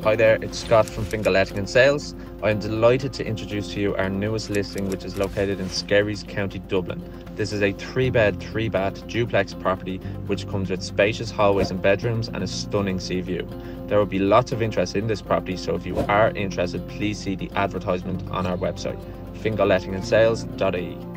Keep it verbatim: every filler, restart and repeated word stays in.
Hi there, it's Scott from Fingal Letting and Sales. I am delighted to introduce to you our newest listing, which is located in Skerries, County Dublin. This is a three bed, three bath duplex property which comes with spacious hallways and bedrooms and a stunning sea view. There will be lots of interest in this property, so if you are interested, please see the advertisement on our website, fingal letting and sales dot I E.